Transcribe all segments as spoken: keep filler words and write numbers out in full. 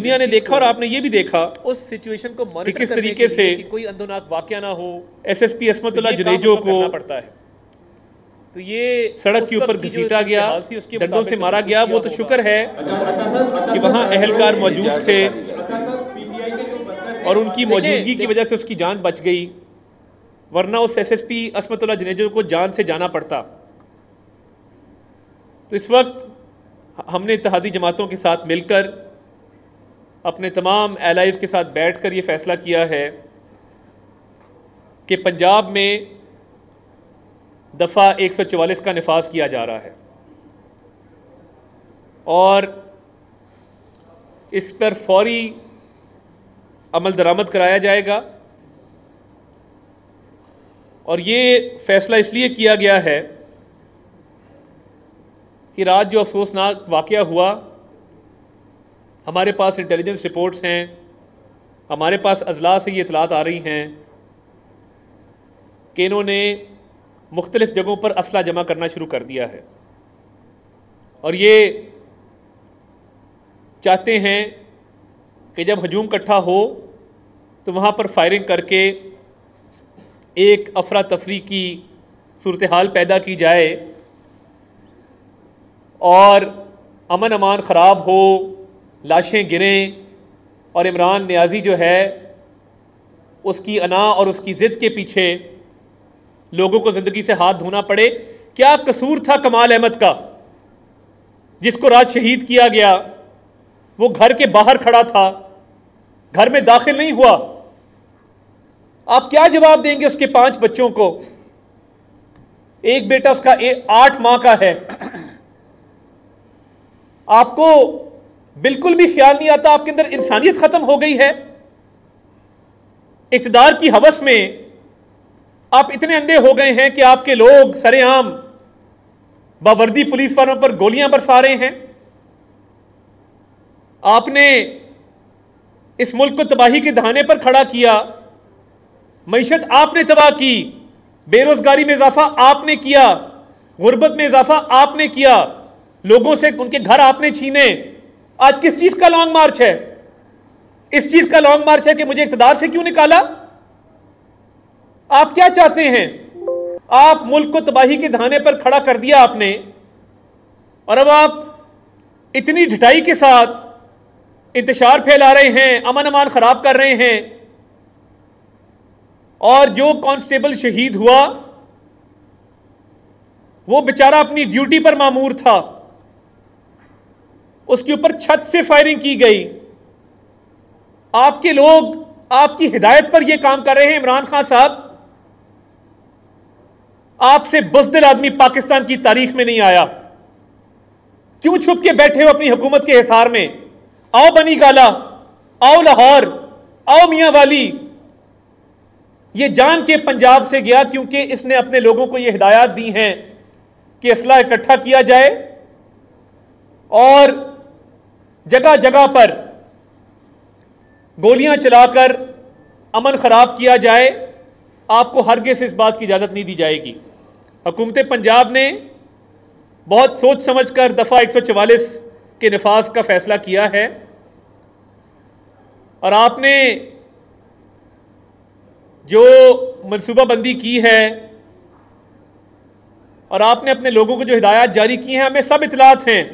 दुनिया ने देखा और आपने ये भी देखा उस सिचुएशन को कि किस तरीके से कि कोई अंदोनाक वाकया ना हो, एसएसपी असमतुल्लाह जुनेजो को पड़ता है। तो ये सड़क के ऊपर घसीटा गया, डंडों से मारा गया। वो तो शुक्र है कि वहाँ अहलकार मौजूद थे और उनकी मौजूदगी की वजह से उसकी जान बच गई, वरना उस एसएसपी असमतुल्लाह जुनेजो को जान से जाना पड़ता। तो इस वक्त हमने इत्तेहादी जमातों के साथ मिलकर अपने तमाम एलाइज के साथ बैठकर ये फैसला किया है कि पंजाब में दफ़ा एक सौ चवालीस का नफाज किया जा रहा है और इस पर फौरी अमल दरामद कराया जाएगा। और ये फैसला इसलिए किया गया है कि रात जो अफसोसनाक वाक़या हुआ, हमारे पास इंटेलिजेंस रिपोर्ट्स हैं, हमारे पास अजला से ये इतलात आ रही हैं कि इन्होंने मुख्तलिफ़ जगहों पर असला जमा करना शुरू कर दिया है और ये चाहते हैं कि जब हजूम इकट्ठा हो तो वहाँ पर फायरिंग करके एक अफरा तफरी की सूरत हाल पैदा की जाए और अमन अमान ख़राब हो, लाशें गिरें और इमरान नियाज़ी जो है उसकी अना और उसकी ज़िद के पीछे लोगों को ज़िंदगी से हाथ धोना पड़े। क्या कसूर था कमाल अहमद का, जिसको रात शहीद किया गया? वो घर के बाहर खड़ा था, घर में दाखिल नहीं हुआ। आप क्या जवाब देंगे उसके पांच बच्चों को? एक बेटा उसका एक, आठ माह का है। आपको बिल्कुल भी ख्याल नहीं आता, आपके अंदर इंसानियत खत्म हो गई है। इक़्तिदार की हवस में आप इतने अंधे हो गए हैं कि आपके लोग सरेआम बावर्दी पुलिस वालों पर गोलियां बरसा रहे हैं। आपने इस मुल्क को तबाही के दहाने पर खड़ा किया, मईशत आपने तबाह की, बेरोजगारी में इजाफा आपने किया, गुर्बत में इजाफा आपने किया, लोगों से उनके घर आपने छीने। आज किस चीज का लॉन्ग मार्च है? इस चीज का लॉन्ग मार्च है कि मुझे इक़्तिदार से क्यों निकाला? आप क्या चाहते हैं? आप मुल्क को तबाही के दहाने पर खड़ा कर दिया आपने और अब आप इतनी ढिठाई के साथ इंतशार फैला रहे हैं, अमन अमान खराब कर रहे हैं। और जो कांस्टेबल शहीद हुआ वो बेचारा अपनी ड्यूटी पर मामूर था, उसके ऊपर छत से फायरिंग की गई। आपके लोग आपकी हिदायत पर यह काम कर रहे हैं। इमरान खान साहब, आपसे बुज़दिल आदमी पाकिस्तान की तारीख में नहीं आया। क्यों छुप के बैठे हो अपनी हुकूमत के हिसार में? आओ बनी गाला, आओ लाहौर, आओ मियां वाली। ये जान के पंजाब से गया क्योंकि इसने अपने लोगों को ये हिदायत दी हैं कि असला इकट्ठा किया जाए और जगह जगह पर गोलियां चलाकर अमन खराब किया जाए। आपको हरगिज़ इस बात की इजाज़त नहीं दी जाएगी। हुकूमत पंजाब ने बहुत सोच समझकर दफ़ा एक सौ चवालीस के नफाज का फैसला किया है और आपने जो मनसूबाबंदी की है और आपने अपने लोगों को जो हिदायत जारी की हैं, हमें सब इतलात हैं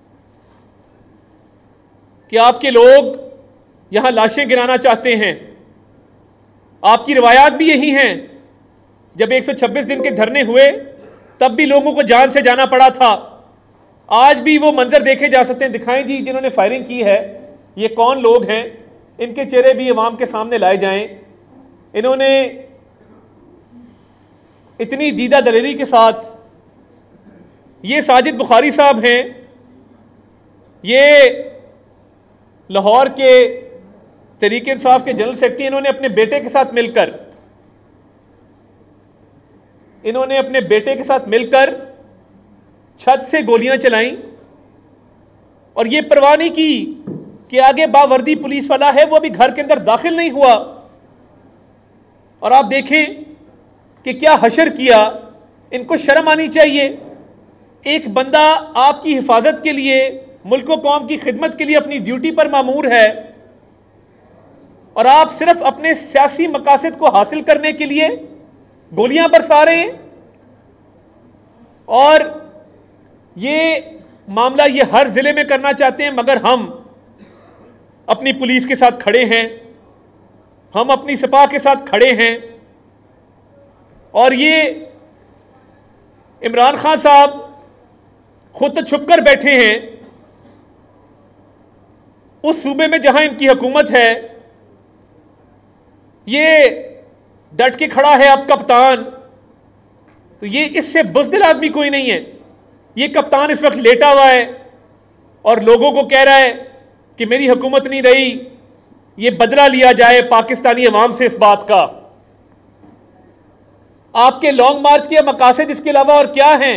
कि आपके लोग यहां लाशें गिराना चाहते हैं। आपकी रिवायात भी यही हैं। जब एक सौ छब्बीस दिन के धरने हुए तब भी लोगों को जान से जाना पड़ा था। आज भी वो मंजर देखे जा सकते हैं। दिखाएं जी, जिन्होंने फायरिंग की है ये कौन लोग हैं, इनके चेहरे भी अवाम के सामने लाए जाएं। इन्होंने इतनी दीदा दलेरी के साथ, ये साजिद बुखारी साहब हैं, ये लाहौर के तहरीक इंसाफ के जनरल सेक्रेटरी, इन्होंने अपने बेटे के साथ मिलकर इन्होंने अपने बेटे के साथ मिलकर छत से गोलियां चलाईं और ये परवाह नहीं की कि आगे बावर्दी पुलिस वाला है, वो अभी घर के अंदर दाखिल नहीं हुआ। और आप देखें कि क्या हशर किया। इनको शर्म आनी चाहिए। एक बंदा आपकी हिफाजत के लिए मुल्क व कौम की खिदमत के लिए अपनी ड्यूटी पर मामूर है और आप सिर्फ अपने सियासी मकासद को हासिल करने के लिए गोलियां बरसा रहे हैं। और ये मामला ये हर जिले में करना चाहते हैं, मगर हम अपनी पुलिस के साथ खड़े हैं, हम अपनी सपा के साथ खड़े हैं। और ये इमरान खान साहब खुद तो छुप कर बैठे हैं उस सूबे में जहां इनकी हुकूमत है, ये डट के खड़ा है अब कप्तान। तो ये इससे बुज़दिल आदमी कोई नहीं है। ये कप्तान इस वक्त लेटा हुआ है और लोगों को कह रहा है कि मेरी हुकूमत नहीं रही, ये बदला लिया जाए पाकिस्तानी अवाम से इस बात का। आपके लॉन्ग मार्च के मकासद इसके अलावा और क्या हैं?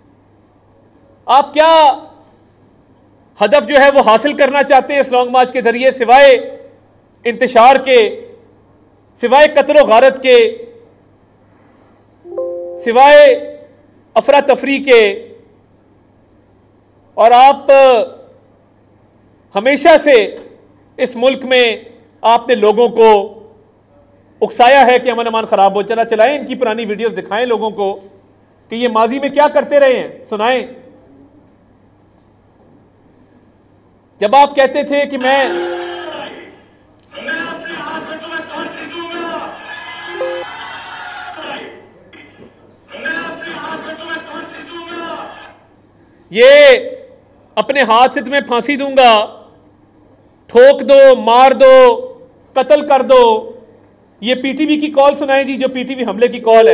आप क्या हदफ जो है वो हासिल करना चाहते हैं इस लॉन्ग मार्च के जरिए, सिवाय इंतशार के, सिवाय कत्ल गारत के, सिवाय अफरा तफरी के? और आप हमेशा से इस मुल्क में आपने लोगों को उकसाया है कि अमन अमान खराब हो। चला चलाएं इनकी पुरानी वीडियोस, दिखाएं लोगों को कि ये माजी में क्या करते रहे हैं, सुनाएं। जब आप कहते थे कि मैं ये अपने हाथ से तुम्हें फांसी दूंगा, ठोक दो, मार दो, कत्ल कर दो, ये पीटीवी की कॉल सुनाएं जी, जो पीटीवी हमले की कॉल है।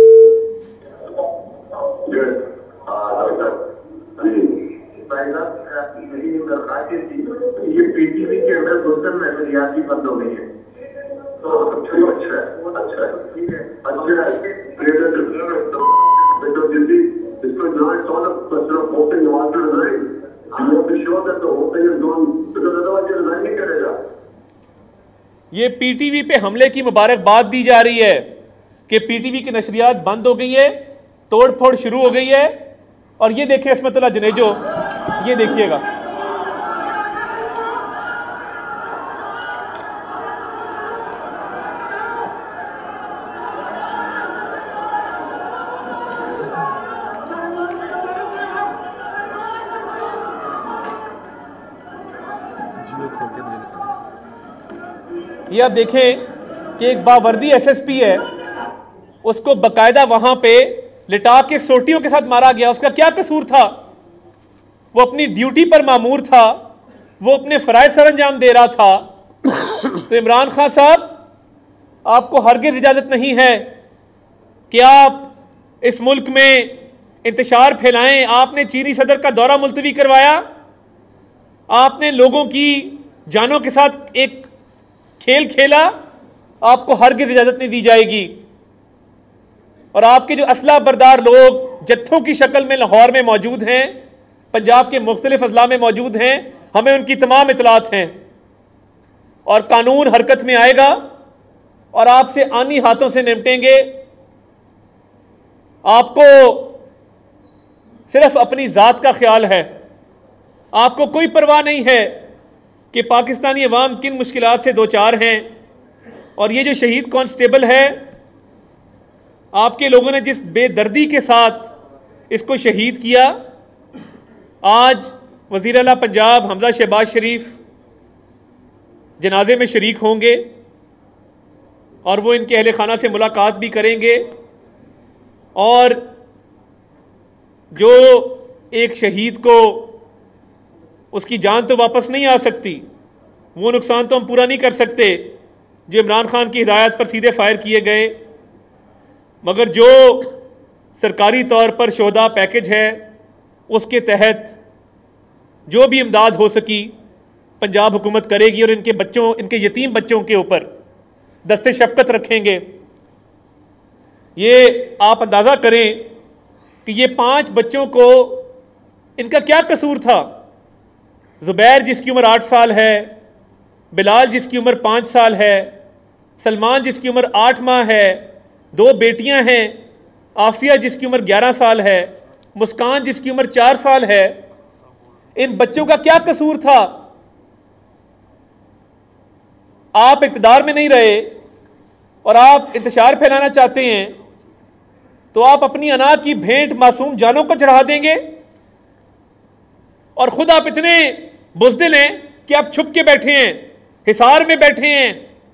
ये पीटीवी के अंदर गुलशन महसूलियात भी बंद हो गई है, तो अच्छा है, अच्छा है, ठीक है, अच्छा है। Because now it's all a question of hoping you want to resign. You have to show that the whole thing is gone, because otherwise you resign नहीं करेगा। ये पीटीवी पे हमले की मुबारकबाद दी जा रही है कि पीटीवी की नशरियात बंद हो गई है, तोड़ फोड़ शुरू हो गई है। और ये देखिए इसमतुल्लाह जनेजो, ये देखिएगा, ये आप देखें कि एक बावर्दी एसएसपी है, उसको बकायदा वहां पे लिटा के सोटियों के साथ मारा गया। उसका क्या कसूर था? वो अपनी ड्यूटी पर मामूर था, वो अपने फराइज सर अंजाम दे रहा था। तो इमरान खान साहब, आपको हरगिज़ इजाज़त नहीं है कि आप इस मुल्क में इंतशार फैलाएं। आपने चीनी सदर का दौरा मुलतवी करवाया, आपने लोगों की जानों के साथ एक खेल खेला, आपको हरगिज़ इजाज़त नहीं दी जाएगी। और आपके जो असला बरदार लोग जत्थों की शक्ल में लाहौर में मौजूद हैं, पंजाब के मुख्तलिफ अजला में मौजूद हैं, हमें उनकी तमाम इतलात हैं। और कानून हरकत में आएगा और आपसे आनी हाथों से निपटेंगे। आपको सिर्फ अपनी ज़ात का ख्याल है, आपको कोई परवाह नहीं है कि पाकिस्तानी अवाम किन मुश्किलात से दो चार हैं। और ये जो शहीद कांस्टेबल है, आपके लोगों ने जिस बेदर्दी के साथ इसको शहीद किया, आज वज़ीर आला पंजाब हमजा शहबाज शरीफ जनाजे में शरीक होंगे और वो इनके अहले खाना से मुलाकात भी करेंगे। और जो एक शहीद को उसकी जान तो वापस नहीं आ सकती, वो नुकसान तो हम पूरा नहीं कर सकते जो इमरान खान की हिदायत पर सीधे फायर किए गए। मगर जो सरकारी तौर पर शोहदा पैकेज है, उसके तहत जो भी इमदाद हो सकी पंजाब हुकूमत करेगी और इनके बच्चों, इनके यतीम बच्चों के ऊपर दस्ते शफकत रखेंगे। ये आप अंदाज़ा करें कि ये पांच बच्चों को, इनका क्या कसूर था? ज़ुबैर जिसकी उम्र आठ साल है, बिलाल जिसकी उम्र पाँच साल है, सलमान जिसकी उम्र आठ माह है, दो बेटियां हैं, आफिया जिसकी उम्र ग्यारह साल है, मुस्कान जिसकी उम्र चार साल है। इन बच्चों का क्या कसूर था? आप इक़्तिदार में नहीं रहे और आप इंतशार फैलाना चाहते हैं, तो आप अपनी अना की भेंट मासूम जानों को चढ़ा देंगे और खुद आप इतने बुज़दिल हैं कि आप छुप के बैठे हैं, हिसार में बैठे हैं।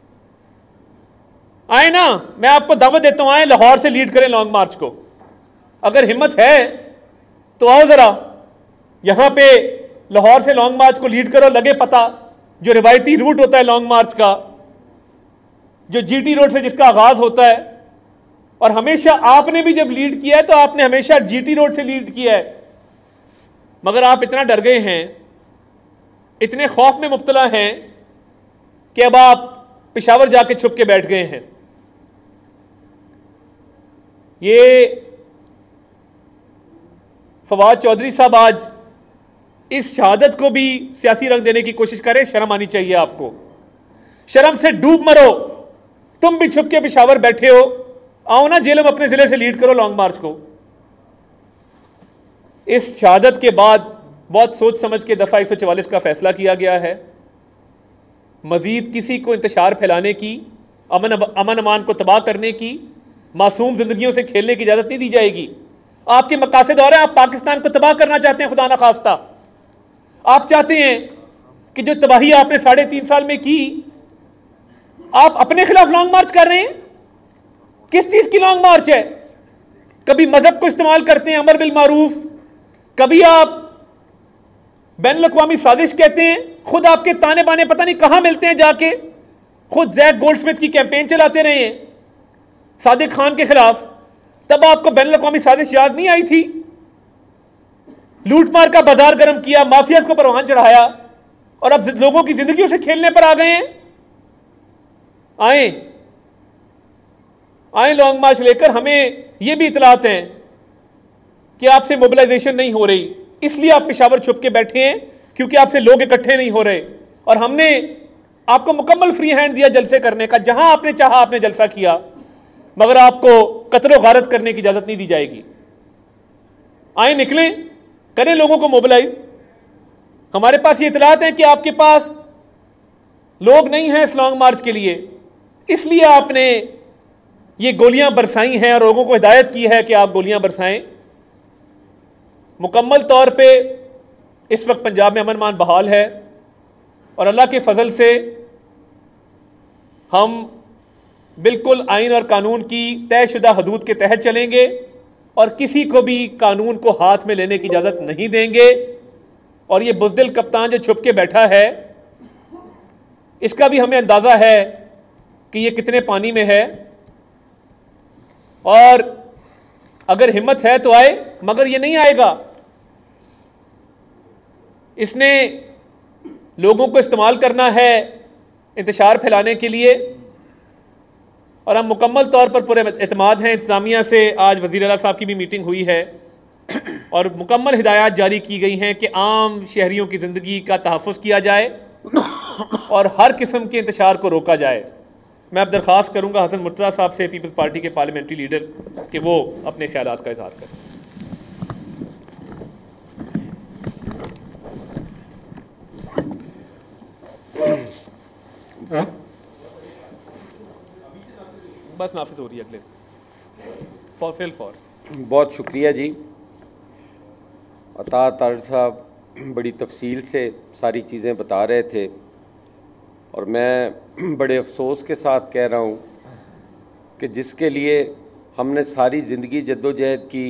आए ना, मैं आपको दावत देता हूं, आए लाहौर से लीड करें लॉन्ग मार्च को। अगर हिम्मत है तो आओ जरा यहां पे लाहौर से लॉन्ग मार्च को लीड करो। लगे पता जो रिवायती रूट होता है लॉन्ग मार्च का, जो जीटी रोड से जिसका आगाज होता है, और हमेशा आपने भी जब लीड किया है तो आपने हमेशा जीटी रोड से लीड किया है। मगर आप इतना डर गए हैं, इतने खौफ में मुब्तला हैं कि अब आप पेशावर जाके छुप के बैठ गए हैं। ये फवाद चौधरी साहब आज इस शहादत को भी सियासी रंग देने की कोशिश करें। शर्म आनी चाहिए आपको, शर्म से डूब मरो। तुम भी छुप के पेशावर बैठे हो, आओ ना जेल में अपने जिले से लीड करो लॉन्ग मार्च को। इस शहादत के बाद बहुत सोच समझ के दफा एक सौ चवालीस का फैसला किया गया है। मजीद किसी को इंतशार फैलाने की, अमन अमन अमान को तबाह करने की, मासूम जिंदगियों से खेलने की इजाजत नहीं दी जाएगी। आपके मकासद और हैं, आप पाकिस्तान को तबाह करना चाहते हैं, खुदा न खास्ता। आप चाहते हैं कि जो तबाही आपने साढ़े तीन साल में की, आप अपने खिलाफ लॉन्ग मार्च कर रहे हैं। किस चीज की लॉन्ग मार्च है? कभी मजहब को इस्तेमाल करते हैं, अमर बिल मारूफ, कभी आप बैनुल अक़वामी साजिश कहते हैं। खुद आपके ताने बाने पता नहीं कहां मिलते हैं जाके। खुद जैक गोल्डस्मिथ की कैंपेन चलाते रहे हैं सादिक खान के खिलाफ, तब आपको बैनुल अक़वामी साजिश याद नहीं आई थी? लूटमार का बाजार गर्म किया, माफिया को परवान चढ़ाया, और अब लोगों की जिंदगियों से खेलने पर आ गए हैं। आए आए लॉन्ग मार्च लेकर। हमें यह भी इतलात हैं कि आपसे मोबिलाइजेशन नहीं हो रही, इसलिए आप पेशावर छुप के बैठे हैं, क्योंकि आपसे लोग इकट्ठे नहीं हो रहे। और हमने आपको मुकम्मल फ्री हैंड दिया जलसे करने का, जहां आपने चाहा आपने जलसा किया, मगर आपको कत्ल गारत करने की इजाजत नहीं दी जाएगी। आए निकलें, करें लोगों को मोबिलाइज। हमारे पास ये इतलात है कि आपके पास लोग नहीं हैं इस लॉन्ग मार्च के लिए, इसलिए आपने ये गोलियां बरसाई हैं और लोगों को हिदायत की है कि आप गोलियां बरसाएं। मुकम्मल तौर पे इस वक्त पंजाब में अमन मान बहाल है और अल्लाह के फजल से हम बिल्कुल आइन और कानून की तयशुदा हदूद के तहत चलेंगे और किसी को भी कानून को हाथ में लेने की इजाज़त नहीं देंगे। और ये बुज़दिल कप्तान जो छुप के बैठा है, इसका भी हमें अंदाज़ा है कि ये कितने पानी में है, और अगर हिम्मत है तो आए, मगर ये नहीं आएगा। इसने लोगों को इस्तेमाल करना है इंतशार फैलाने के लिए, और हम मुकम्मल तौर पर पूरे एतमाद हैं। इंतज़ामिया से आज वज़ीर आला साहब की भी मीटिंग हुई है और मुकम्मल हिदायत जारी की गई हैं कि आम शहरियों की ज़िंदगी का तहफ़्फ़ुज़ किया जाए और हर किस्म के इंतशार को रोका जाए। मैं अब दरख्वास्त करूँगा हसन मुर्तज़ा साहब से, पीपल्स पार्टी के पार्लियामेंट्री लीडर, कि वो अपने ख्यालात का इज़हार करें। बस नाफिज हो रही है अगले फॉर फिल फॉर। बहुत शुक्रिया जी अता तारड़ साहब, बड़ी तफसील से सारी चीज़ें बता रहे थे, और मैं बड़े अफसोस के साथ कह रहा हूँ कि जिसके लिए हमने सारी ज़िंदगी जद्दोजहद की,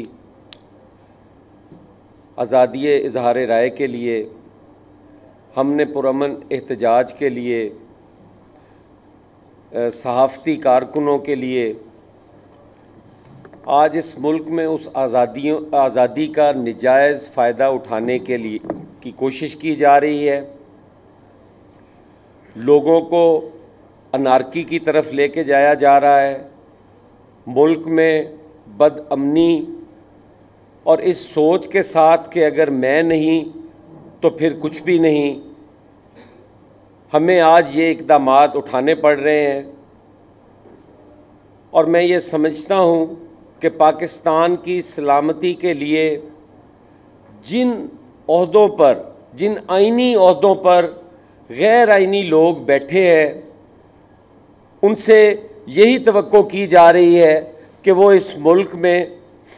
आज़ादी इजहार राय के लिए, हमने पुरअमन एहतजाज के लिए, सहाफ़ती कारकुनों के लिए, आज इस मुल्क में उस आज़ादियों आज़ादी का निजायज़ फ़ायदा उठाने के लिए की कोशिश की जा रही है। लोगों को अनारकी की तरफ लेके जाया जा रहा है। मुल्क में बदअमनी और इस सोच के साथ कि अगर मैं नहीं तो फिर कुछ भी नहीं, हमें आज ये इक़दामात उठाने पड़ रहे हैं। और मैं ये समझता हूँ कि पाकिस्तान की सलामती के लिए जिन ओहदों पर जिन आइनी ओहदों पर गैर आइनी लोग बैठे हैं, उनसे यही तवक्को की जा रही है कि वो इस मुल्क में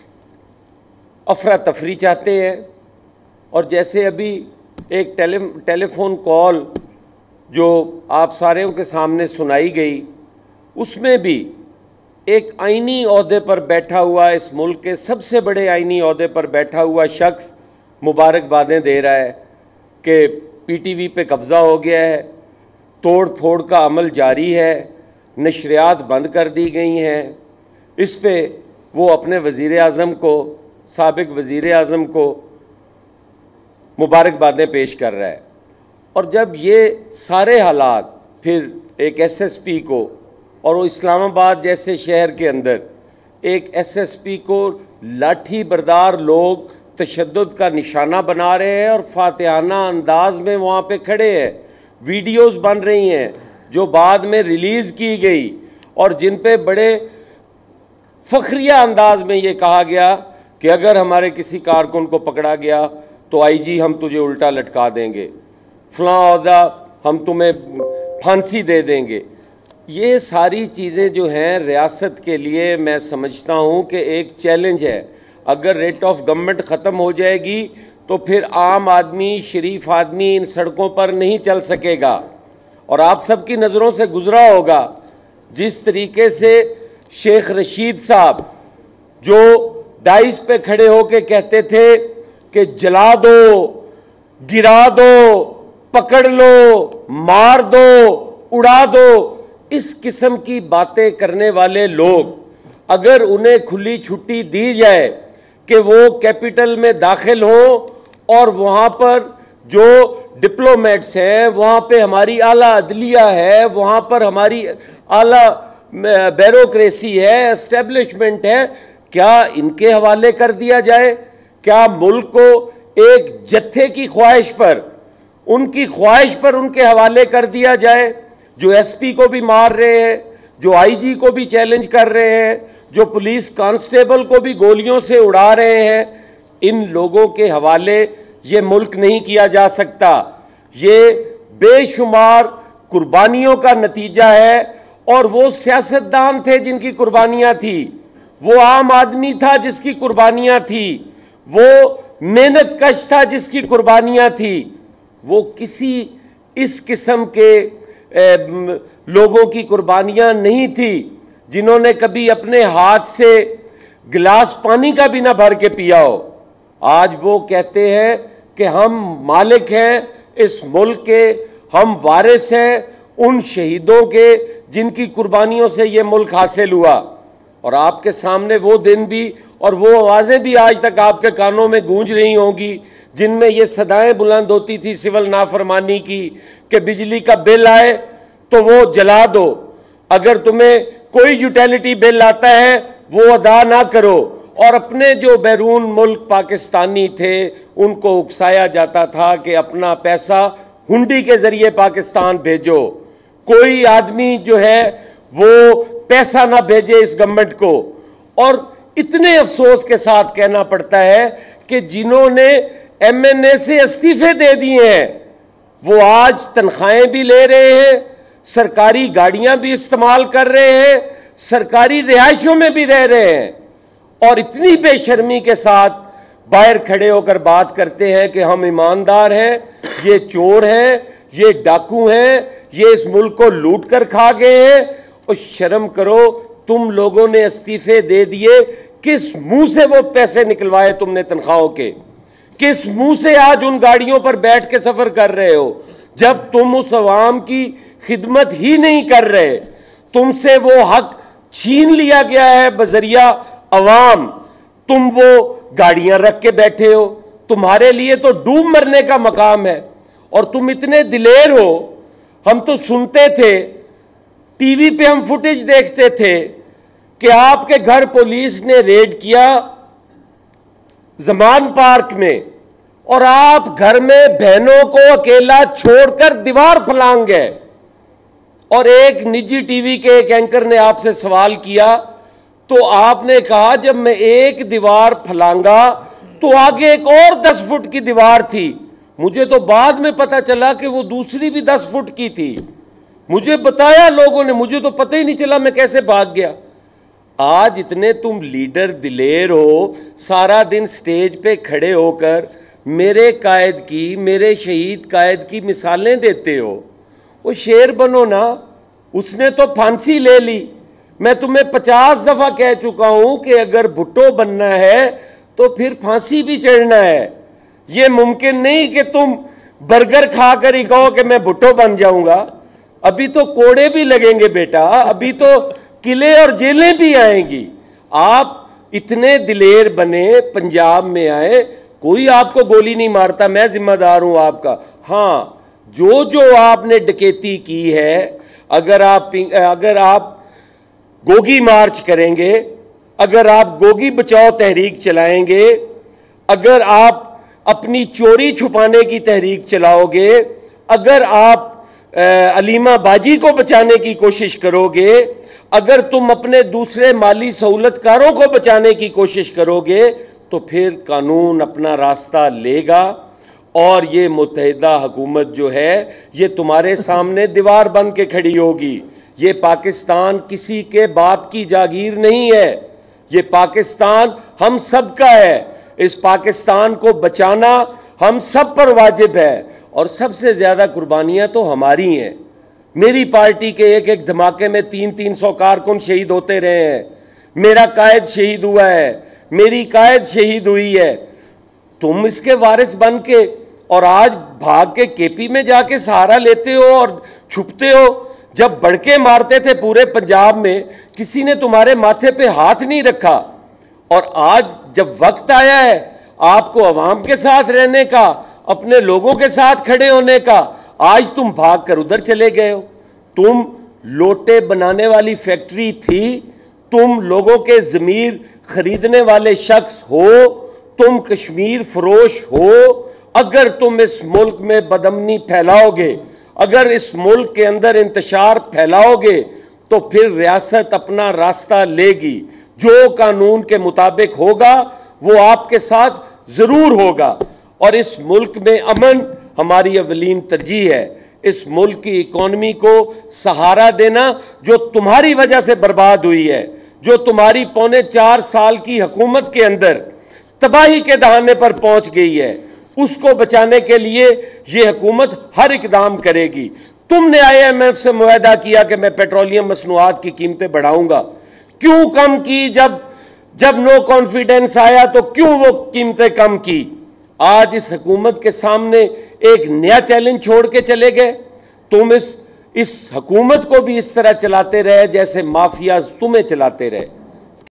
अफरा तफरी चाहते हैं। और जैसे अभी एक टेली टेलीफोन कॉल जो आप सारों के सामने सुनाई गई, उसमें भी एक आइनी ओहदे पर बैठा हुआ, इस मुल्क के सबसे बड़े आइनी ओहदे पर बैठा हुआ शख्स मुबारकबादें दे रहा है कि पीटीवी पे कब्ज़ा हो गया है, तोड़ फोड़ का अमल जारी है, नशरियात बंद कर दी गई हैं। इस पे वो अपने वज़ीर आज़म को, साबिक़ वज़ीर आज़म को मुबारकबादें पेश कर रहा है। और जब ये सारे हालात फिर एक एसएसपी को, और वो इस्लामाबाद जैसे शहर के अंदर एक एसएसपी को लाठी बरदार लोग तशद्दुद का निशाना बना रहे हैं और फातिहाना अंदाज में वहाँ पे खड़े हैं, वीडियोस बन रही हैं जो बाद में रिलीज़ की गई और जिन पे बड़े फ़ख्रिया अंदाज में ये कहा गया कि अगर हमारे किसी कारकुन को पकड़ा गया तो आईजी हम तुझे उल्टा लटका देंगे, फ़लाँ ओहदा हम तुम्हें फांसी दे देंगे। ये सारी चीज़ें जो हैं रियासत के लिए मैं समझता हूँ कि एक चैलेंज है। अगर रेट ऑफ गवर्नमेंट ख़त्म हो जाएगी तो फिर आम आदमी, शरीफ आदमी इन सड़कों पर नहीं चल सकेगा। और आप सबकी नज़रों से गुज़रा होगा जिस तरीके से शेख रशीद साहब जो डाइस पे खड़े होके कहते थे कि जला दो, गिरा दो, पकड़ लो, मार दो, उड़ा दो, इस किस्म की बातें करने वाले लोग अगर उन्हें खुली छुट्टी दी जाए कि वो कैपिटल में दाखिल हों और वहाँ पर जो डिप्लोमेट्स हैं, वहाँ पे हमारी आला अदलिया है, वहाँ पर हमारी आला ब्यूरोक्रेसी है, एस्टेब्लिशमेंट है, क्या इनके हवाले कर दिया जाए? क्या मुल्क को एक जत्थे की ख्वाहिश पर, उनकी ख्वाहिश पर उनके हवाले कर दिया जाए, जो एसपी को भी मार रहे हैं, जो आईजी को भी चैलेंज कर रहे हैं, जो पुलिस कांस्टेबल को भी गोलियों से उड़ा रहे हैं? इन लोगों के हवाले ये मुल्क नहीं किया जा सकता। ये बेशुमार कुर्बानियों का नतीजा है और वो सियासतदान थे जिनकी कुर्बानियां थी, वो आम आदमी था जिसकी कुर्बानियां थी, वो मेहनत कश था जिसकी कुर्बानियां थी। वो किसी इस किस्म के ए, लोगों की कुर्बानियां नहीं थी जिन्होंने कभी अपने हाथ से गिलास पानी का भी ना भर के पिया हो। आज वो कहते हैं कि हम मालिक हैं इस मुल्क के, हम वारिस हैं उन शहीदों के जिनकी कुर्बानियों से ये मुल्क हासिल हुआ। और आपके सामने वो दिन भी और वो आवाज़ें भी आज तक आपके कानों में गूंज रही होंगी जिनमें ये सदाएं बुलंद होती थी सिविल नाफरमानी की कि बिजली का बिल आए तो वो जला दो, अगर तुम्हें कोई यूटिलिटी बिल आता है वो अदा ना करो। और अपने जो बैरून मुल्क पाकिस्तानी थे उनको उकसाया जाता था कि अपना पैसा हुंडी के ज़रिए पाकिस्तान भेजो, कोई आदमी जो है वो पैसा ना भेजे इस गवर्नमेंट को। और इतने अफसोस के साथ कहना पड़ता है कि जिन्होंने एमएनए से इस्तीफे दे दिए हैं वो आज तनख्वाहें भी ले रहे हैं, सरकारी गाड़ियां भी इस्तेमाल कर रहे हैं, सरकारी रिहाइशों में भी रह रहे हैं और इतनी बेशर्मी के साथ बाहर खड़े होकर बात करते हैं कि हम ईमानदार हैं, ये चोर हैं, ये डाकू हैं, ये इस मुल्क को लूट कर खा गए हैं। और शर्म करो, तुम लोगों ने इस्तीफे दे दिए, किस मुंह से वो पैसे निकलवाए तुमने तनख्वाहों के? किस मुंह से आज उन गाड़ियों पर बैठ के सफर कर रहे हो जब तुम उस अवाम की खिदमत ही नहीं कर रहे? तुमसे वो हक छीन लिया गया है बजरिया अवाम, तुम वो गाड़ियां रख के बैठे हो, तुम्हारे लिए तो डूब मरने का मकाम है। और तुम इतने दिलेर हो, हम तो सुनते थे, टीवी पे हम फुटेज देखते थे कि आपके घर पुलिस ने रेड किया जमान पार्क में और आप घर में बहनों को अकेला छोड़कर दीवार फलांग गए। और एक निजी टीवी के एक एंकर ने आपसे सवाल किया तो आपने कहा जब मैं एक दीवार फलांगा तो आगे एक और दस फुट की दीवार थी, मुझे तो बाद में पता चला कि वो दूसरी भी दस फुट की थी। मुझे बताया लोगों ने, मुझे तो पता ही नहीं चला मैं कैसे भाग गया। आज इतने तुम लीडर दिलेर हो, सारा दिन स्टेज पे खड़े होकर मेरे कायद की, मेरे शहीद कायद की मिसालें देते हो। वो शेर बनो ना, उसने तो फांसी ले ली। मैं तुम्हें पचास दफा कह चुका हूं कि अगर भुट्टो बनना है तो फिर फांसी भी चढ़ना है। ये मुमकिन नहीं कि तुम बर्गर खाकर ही कहो कि मैं भुट्टो बन जाऊंगा। अभी तो कोड़े भी लगेंगे बेटा, अभी तो किले और जेलें भी आएंगी। आप इतने दिलेर बने, पंजाब में आए, कोई आपको गोली नहीं मारता, मैं जिम्मेदार हूं आपका। हाँ, जो जो आपने डकैती की है, अगर आप अगर आप गोगी मार्च करेंगे, अगर आप गोगी बचाओ तहरीक चलाएंगे, अगर आप अपनी चोरी छुपाने की तहरीक चलाओगे, अगर आप अलीमा बाजी को बचाने की कोशिश करोगे, अगर तुम अपने दूसरे माली सहूलतकारों को बचाने की कोशिश करोगे, तो फिर कानून अपना रास्ता लेगा और ये मुत्तहिदा हुकूमत जो है ये तुम्हारे सामने दीवार बन के खड़ी होगी। ये पाकिस्तान किसी के बाप की जागीर नहीं है, ये पाकिस्तान हम सब का है। इस पाकिस्तान को बचाना हम सब पर वाजिब है और सबसे ज़्यादा कुर्बानियाँ तो हमारी हैं। मेरी पार्टी के एक एक धमाके में तीन तीन सौ कारकुन शहीद होते रहे हैं, मेरा कायद शहीद हुआ है, मेरी कायद शहीद हुई है। तुम इसके वारिस बन के और आज भाग के केपी में जाके सहारा लेते हो और छुपते हो। जब बड़के मारते थे पूरे पंजाब में, किसी ने तुम्हारे माथे पे हाथ नहीं रखा। और आज जब वक्त आया है आपको अवाम के साथ रहने का, अपने लोगों के साथ खड़े होने का, आज तुम भाग कर उधर चले गए हो। तुम लोटे बनाने वाली फैक्ट्री थी, तुम लोगों के ज़मीर खरीदने वाले शख्स हो, तुम कश्मीर फरोश हो। अगर तुम इस मुल्क में बदअमनी फैलाओगे, अगर इस मुल्क के अंदर इंतशार फैलाओगे, तो फिर रियासत अपना रास्ता लेगी। जो कानून के मुताबिक होगा वो आपके साथ ज़रूर होगा। और इस मुल्क में अमन हमारी अवलीन तरजीह है। इस मुल्क की इकॉनमी को सहारा देना जो तुम्हारी वजह से बर्बाद हुई है, जो तुम्हारी पौने चार साल की हुकूमत के अंदर तबाही के दहाने पर पहुंच गई है, उसको बचाने के लिए ये हुकूमत हर इकदाम करेगी। तुमने आई एम एफ से मुआहदा किया कि मैं पेट्रोलियम मसनूआत की कीमतें बढ़ाऊंगा, क्यों कम की? जब जब नो कॉन्फिडेंस आया तो क्यों वो कीमतें कम की? आज इस हुकूमत के सामने एक नया चैलेंज छोड़ के चले गए। तुम इस इस हुकूमत को भी इस तरह चलाते रहे जैसे माफियाज तुम्हें चलाते रहे।